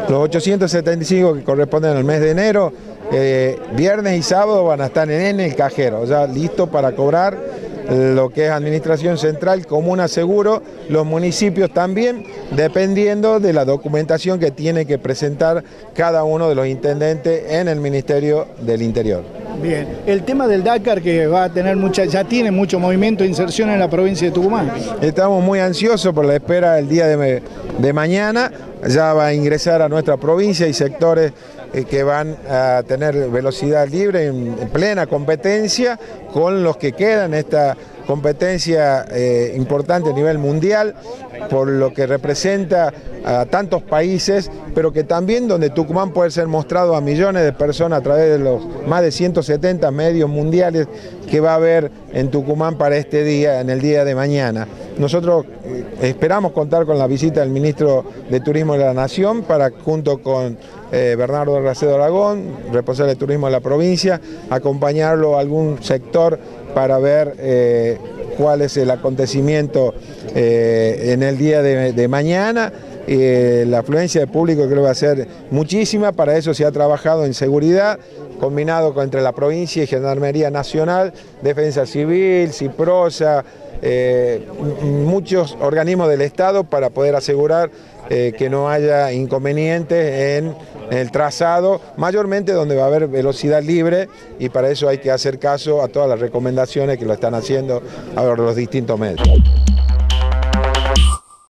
Los 875 que corresponden al mes de enero, viernes y sábado van a estar en el cajero, ya listo para cobrar lo que es Administración Central, Comuna Seguro, los municipios también, dependiendo de la documentación que tiene que presentar cada uno de los intendentes en el Ministerio del Interior. Bien, el tema del Dakar que va a tener ya tiene mucho movimiento de inserción en la provincia de Tucumán. Estamos muy ansiosos por la espera del día de mañana, ya va a ingresar a nuestra provincia y sectores que van a tener velocidad libre en plena competencia con los que quedan esta competencia importante a nivel mundial, por lo que representa a tantos países, pero que también donde Tucumán puede ser mostrado a millones de personas a través de los más de 170 medios mundiales que va a haber en Tucumán para este día, en el día de mañana. Nosotros esperamos contar con la visita del Ministro de Turismo de la Nación para, junto con Bernardo Racedo Aragón, responsable de Turismo de la provincia, acompañarlo a algún sector para ver cuál es el acontecimiento en el día de mañana. La afluencia de público creo que va a ser muchísima, para eso se ha trabajado en seguridad, combinado entre la provincia y Gendarmería Nacional, Defensa Civil, Ciprosa, muchos organismos del Estado para poder asegurar que no haya inconvenientes en el trazado, mayormente donde va a haber velocidad libre, y para eso hay que hacer caso a todas las recomendaciones que lo están haciendo a los distintos medios.